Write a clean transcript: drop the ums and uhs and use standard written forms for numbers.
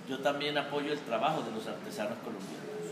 yo también apoyo el trabajo de los artesanos colombianos.